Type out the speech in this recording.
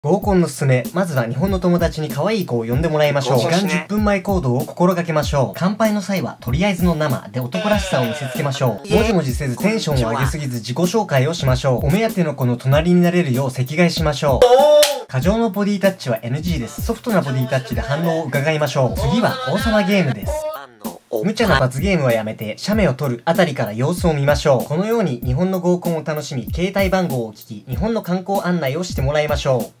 合コンのすすめ。まずは日本の友達に可愛い子を呼んでもらいましょう。時間10分前行動を心がけましょう。乾杯の際は、とりあえずの生で男らしさを見せつけましょう。もじもじせずテンションを上げすぎず自己紹介をしましょう。お目当ての子の隣になれるよう席替えしましょう。過剰のボディタッチは NG です。ソフトなボディタッチで反応を伺いましょう。次は王様ゲームです。無茶な罰ゲームはやめて、写メを撮るあたりから様子を見ましょう。このように日本の合コンを楽しみ、携帯番号を聞き、日本の観光案内をしてもらいましょう。